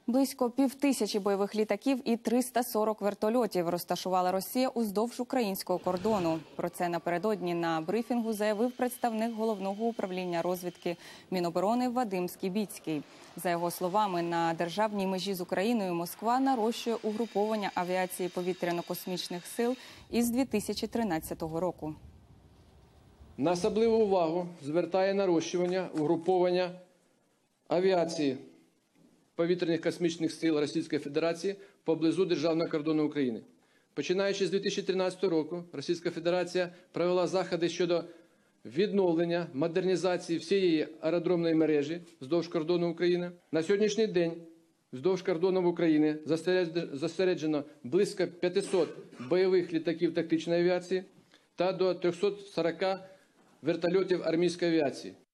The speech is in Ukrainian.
Близько 5000 бойових літаків і 340 вертольотів розташувала Росія уздовж українського кордону. Про це напередодні на брифінгу заявив представник Головного управління розвідки Міноборони Вадим Скібіцький. За його словами, на державній межі з Україною Москва нарощує угруповання авіації повітряно-космічних сил із 2013 року. На особливу увагу звертає нарощування угруповання авіації повітряних космічних сил Російської Федерації поблизу державного кордону України. Починаючи з 2013 року, Російська Федерація провела заходи щодо відновлення, модернізації всієї аеродромної мережі вздовж кордону України. На сьогоднішній день вздовж кордону України зосереджено близько 500 бойових літаків тактичної авіації та до 340 вертольотів армійської авіації.